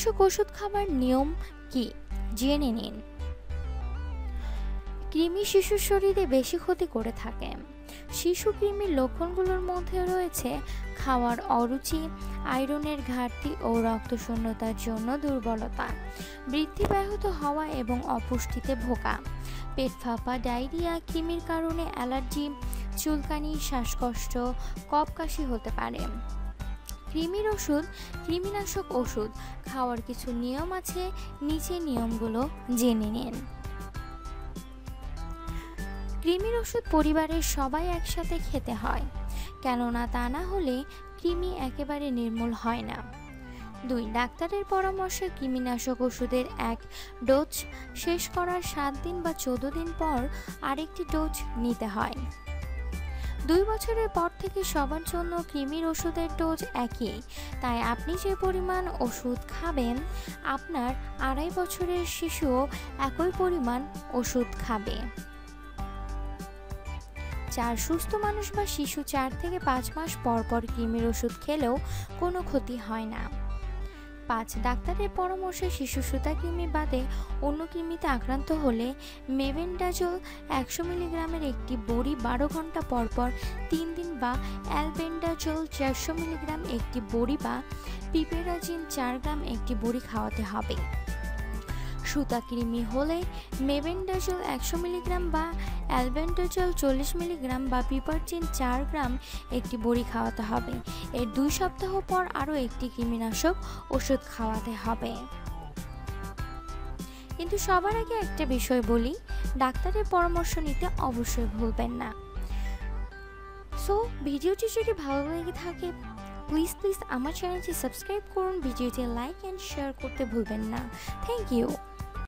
কৃমিনাশক ওষুধ খাবার নিয়ম কি জেনে নিন। কৃমি শিশুর শরীরে বেশি ক্ষতি করে থাকে। শিশু কৃমির লক্ষণগুলোর মধ্যে রয়েছে খাওয়ার অরুচি, আয়রনের ঘাটতি ও রক্তশূন্যতার জন্য দুর্বলতা, বৃদ্ধি ব্যাহত হওয়া এবং অপুষ্টিতে ভোগা, পেট ফাঁপা, ডায়রিয়া, কৃমির কারণে অ্যালার্জি, চুলকানি, শ্বাসকষ্ট, কফ কাশি হতে পারে। কৃমির ওষুধ, কৃমিনাশক ওষুধ খাওয়ার কিছু নিয়ম আছে, নিচে নিয়মগুলো জেনে নিন। কৃমির ওষুধ পরিবারের সবাই একসাথে খেতে হয়, কেননা তা না হলে কৃমি একেবারে নির্মূল হয় না। 2. ডাক্তারের পরামর্শে কৃমিনাশক ওষুধের এক ডোজ শেষ করার 7 দিন বা 14 দিন পর আরেকটি ডোজ নিতে হয়। 2 বছরের পর থেকে সবার জন্য কৃমির ওষুধের ডোজ একই, তাই আপনি যে পরিমাণ ওষুধ খাবেন আপনার 2.5 বছরের শিশুও একই পরিমাণ ওষুধ খাবে। 4. সুস্থ মানুষ বা শিশু 4 থেকে 5 মাস পর পর কৃমির ওষুধ খেলেও কোনো ক্ষতি হয় না। 5. ডাক্তারের পরামর্শে শিশু সুতাকৃমি বাদে অন্য কৃমিতে আক্রান্ত হলে মেবেন্ডাজোল 100 মিলিগ্রামের একটি বড়ি 12 ঘন্টা পর পর 3 দিন বা অ্যালবেন্ডাজোল 400 মিলিগ্রাম একটি বড়ি বা পিপেরাজিন 4 গ্রাম একটি বড়ি খাওয়াতে হবে। সুতাকৃমি হলে মেবেন্ডাজোল 100 মিলিগ্রাম বা অ্যালবেন্ডাজোল 40 মিলিগ্রাম বা পিপারজিন 4 গ্রাম একটি বড়ি খাওয়াতে হবে। এর 2 সপ্তাহ পর আরও একটি কৃমিনাশক ওষুধ খাওয়াতে হবে। কিন্তু সবার আগে একটা বিষয় বলি, ডাক্তারের পরামর্শ নিতে অবশ্যই ভুলবেন না। সো ভিডিওটি যদি ভালো লেগে থাকে প্লিজ আমার চ্যানেলটি সাবস্ক্রাইব করুন, ভিডিওটি লাইক অ্যান্ড শেয়ার করতে ভুলবেন না। Thank you.